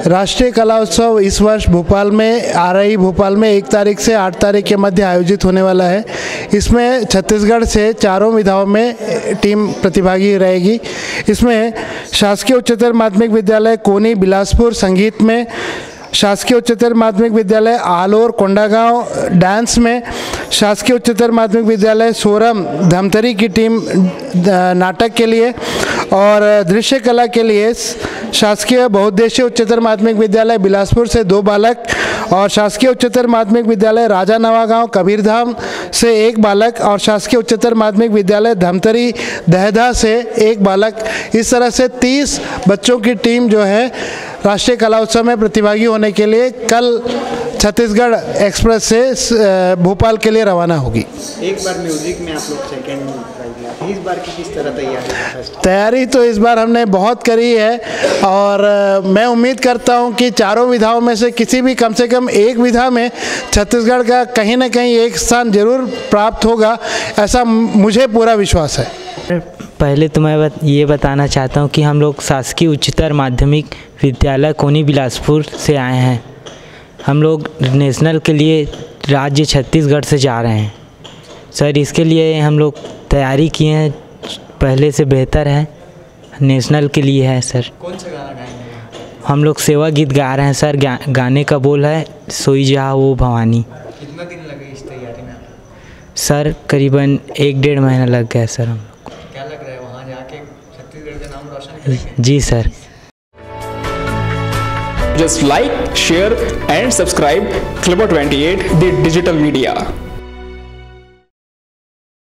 राष्ट्रीय कला उत्सव इस वर्ष भोपाल में भोपाल में 1 तारीख से 8 तारीख के मध्य आयोजित होने वाला है। इसमें छत्तीसगढ़ से चारों विधाओं में टीम प्रतिभागी रहेगी। इसमें शासकीय उच्चतर माध्यमिक विद्यालय कोनी बिलासपुर संगीत में, शासकीय उच्चतर माध्यमिक विद्यालय आलोर कोंडागांव डांस में, शासकीय उच्चतर माध्यमिक विद्यालय सोरम धमतरी की टीम नाटक के लिए और दृश्य कला के लिए शासकीय बहुउद्देशीय उच्चतर माध्यमिक विद्यालय बिलासपुर से 2 बालक और शासकीय उच्चतर माध्यमिक विद्यालय राजा नवागांव कबीरधाम से 1 बालक और शासकीय उच्चतर माध्यमिक विद्यालय धमतरी दहदा से 1 बालक, इस तरह से 30 बच्चों की टीम जो है राष्ट्रीय कला उत्सव में प्रतिभागी होने के लिए कल छत्तीसगढ़ एक्सप्रेस से भोपाल के लिए रवाना होगी। एक बार म्यूजिक में आप लोग सेकंड प्राइज, इस बार की किस तरह तैयारी तो इस बार हमने बहुत करी है और मैं उम्मीद करता हूं कि चारों विधाओं में से किसी भी कम से कम एक विधा में छत्तीसगढ़ का कहीं ना कहीं एक स्थान जरूर प्राप्त होगा, ऐसा मुझे पूरा विश्वास है। पहले तो मैं ये बताना चाहता हूँ कि हम लोग शासकीय उच्चतर माध्यमिक विद्यालय कोनी बिलासपुर से आए हैं। हम लोग नेशनल के लिए राज्य छत्तीसगढ़ से जा रहे हैं सर। इसके लिए हम लोग तैयारी किए हैं, पहले से बेहतर है, नेशनल के लिए है सर। कौन सा गाना गाएंगे? हम लोग सेवा गीत गा रहे हैं सर। गाने का बोल है सोई जहाँ वो भवानी। कितना दिन लगे इस तैयारी में सर? करीबन 1-1.5 महीना लग गया सर। हम क्या लग रहा है वहाँ जाके छत्तीसगढ़ का नाम रोशन करेंगे? जी sir. Just like, share and subscribe Clever 28 the digital media।